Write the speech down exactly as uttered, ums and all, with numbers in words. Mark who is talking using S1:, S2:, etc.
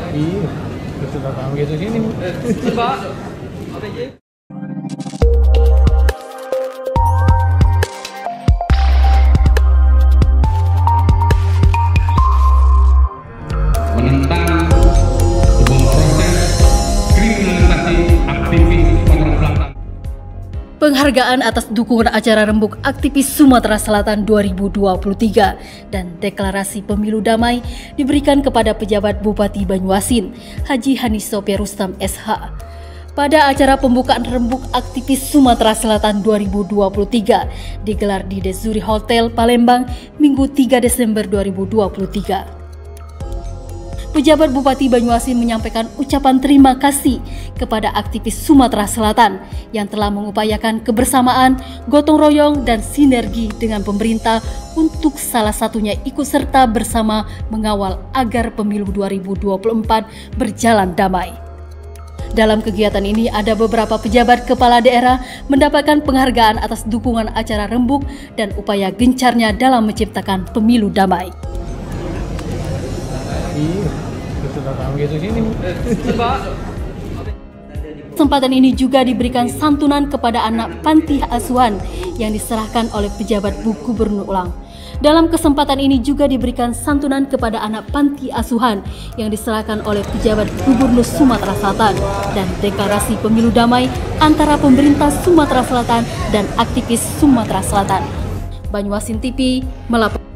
S1: Iya, betul tahu gitu sini.
S2: Pak. Apa aja?
S3: Menentang sebuah proses kriminalisasi aktivis Sumatera Selatan.
S4: Penghargaan atas dukungan acara Rembuk Aktivis Sumatera Selatan dua ribu dua puluh tiga dan Deklarasi Pemilu Damai diberikan kepada pejabat Bupati Banyuasin, Haji Hanis Sopir Rustam S H. Pada acara pembukaan Rembuk Aktivis Sumatera Selatan dua ribu dua puluh tiga digelar di Desuri Hotel Palembang, Minggu tiga Desember dua ribu dua puluh tiga. Pejabat Bupati Banyuasin menyampaikan ucapan terima kasih kepada aktivis Sumatera Selatan yang telah mengupayakan kebersamaan, gotong royong, dan sinergi dengan pemerintah untuk salah satunya ikut serta bersama mengawal agar pemilu dua ribu dua puluh empat berjalan damai. Dalam kegiatan ini ada beberapa pejabat kepala daerah mendapatkan penghargaan atas dukungan acara Rembuk dan upaya gencarnya dalam menciptakan pemilu damai.
S1: Iya, betul tahu gitu sini.
S2: Pak.
S4: Kesempatan ini juga diberikan santunan kepada anak panti asuhan yang diserahkan oleh pejabat Bu Gubernur Ulang. Dalam kesempatan ini juga diberikan santunan kepada anak panti asuhan yang diserahkan oleh pejabat Gubernur Sumatera Selatan dan Deklarasi Pemilu Damai antara pemerintah Sumatera Selatan dan aktivis Sumatera Selatan. Banyuasin T V melapor.